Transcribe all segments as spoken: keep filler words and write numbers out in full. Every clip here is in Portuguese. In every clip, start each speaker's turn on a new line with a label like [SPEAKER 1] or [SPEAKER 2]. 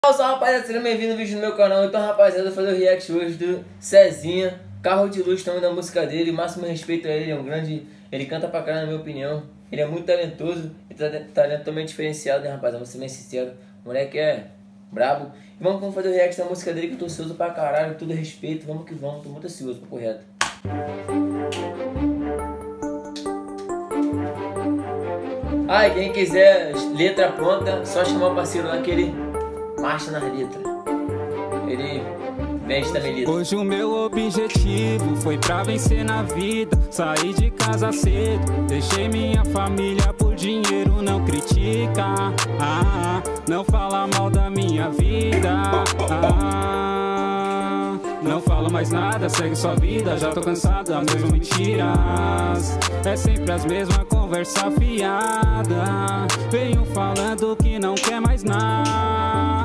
[SPEAKER 1] Salve, salve, rapaziada, sejam bem-vindos ao vídeo no meu canal. Então, rapaziada, eu vou fazer o react hoje do Cezinha, Carro de Luxo, também da música dele. Máximo respeito a ele, é um grande... Ele canta pra caramba, na minha opinião. Ele é muito talentoso, e talento totalmente diferenciado, né, rapaziada? Vou ser bem sincero, o moleque é brabo. E vamos, vamos fazer o react da música dele, que eu tô ansioso pra caralho, tudo respeito. Vamos que vamos, tô muito ansioso, papo reto. Ah, e quem quiser letra pronta, só chamar o parceiro lá que ele marcha nas letras. Ele vende também letra.
[SPEAKER 2] Hoje o meu objetivo foi pra vencer na vida. Saí de casa cedo, deixei minha família por dinheiro. Não critica, ah, não fala mal da minha vida, ah, não fala mais nada, segue sua vida. Já tô cansado das mesmas mentiras, é sempre as mesmas conversa fiada. Venho falando que não quer mais nada.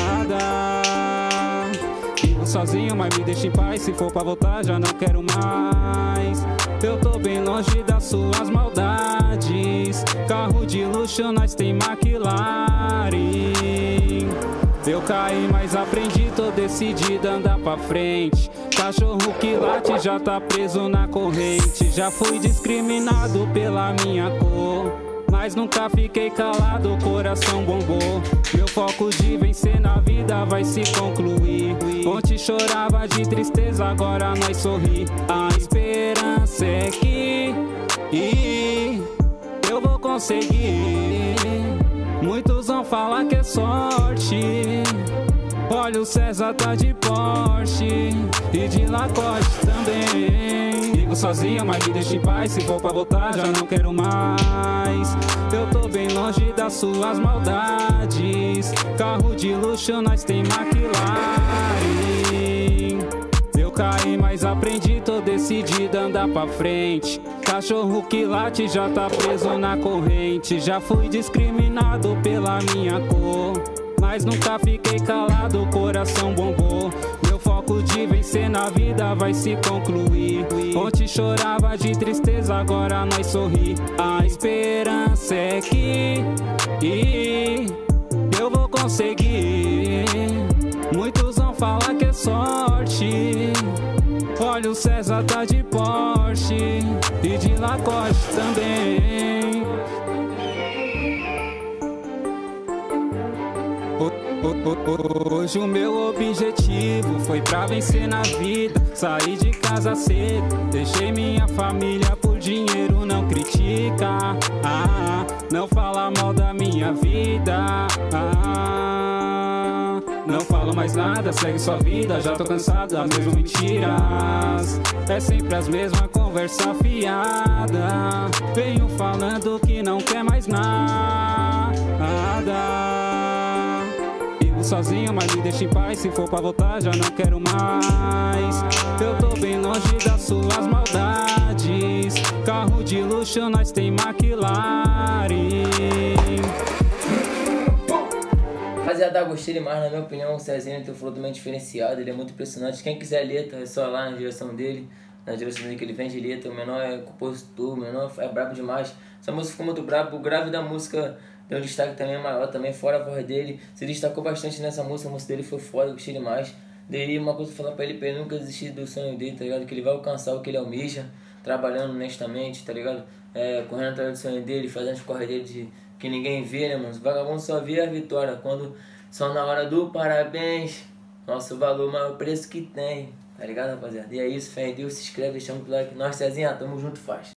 [SPEAKER 2] Vivo sozinho, mas me deixa em paz. Se for pra voltar, já não quero mais. Eu tô bem longe das suas maldades. Carro de luxo, nós tem McLaren. Eu caí, mas aprendi, tô decidido a andar pra frente. Cachorro que late já tá preso na corrente. Já fui discriminado pela minha cor, mas nunca fiquei calado, o coração bombou. Meu foco de vencer na vida vai se concluir. Ontem chorava de tristeza, agora nós sorri. A esperança é que e eu vou conseguir. Muitos vão falar que é sorte. Olha, o César tá de Porsche e de Lacoste também. Vivo sozinho, mas me deixa em paz. Se for pra voltar, já não quero mais. Eu tô bem longe das suas maldades. Carro de luxo, nós tem McLaren. Eu caí, mas aprendi, tô decidido a andar pra frente. Cachorro que late já tá preso na corrente. Já fui discriminado pela minha cor, mas nunca fiquei calado, o coração bombou. Meu foco de vencer na vida vai se concluir. Ontem chorava de tristeza, agora nós sorri. A esperança é que e eu vou conseguir. Muitos vão falar que é sorte. Olha, o César tá de Porsche e de Lacoste também. Hoje o meu objetivo foi pra vencer na vida. Saí de casa cedo, deixei minha família por dinheiro. Não critica, ah, não fala mal da minha vida, ah, não falo mais nada, segue sua vida. Já tô cansado das mesmas mentiras, é sempre as mesmas conversa fiada. Venho falando que não quer mais nada. Sozinho, mas me deixa em paz. Se for pra voltar, já não quero mais. Eu tô bem longe das suas maldades. Carro de luxo, nós tem McLaren.
[SPEAKER 1] Rapaziada, gostei demais, na minha opinião. O Cezinha tem um flow totalmente diferenciado. Ele é muito impressionante. Quem quiser letra, é só lá na direção dele. Na direção dele que ele vende letra. O menor é compositor, o menor é brabo demais. Essa música ficou muito brabo. O grave da música deu um destaque também maior, também fora a voz dele. Se destacou bastante nessa música, a música dele foi foda, gostei demais. Daí uma coisa falar pra ele, pra ele nunca desistir do sonho dele, tá ligado? Que ele vai alcançar o que ele almeja, trabalhando honestamente, tá ligado? É, correndo atrás do sonho dele, fazendo as corres dele de, que ninguém vê, né, mano? Os vagabundos só vê a vitória quando só na hora do parabéns. Nosso valor, maior preço que tem, tá ligado, rapaziada? E é isso, fé em Deus, se inscreve, deixa muito like. Nós, Cezinha, tamo junto, faz.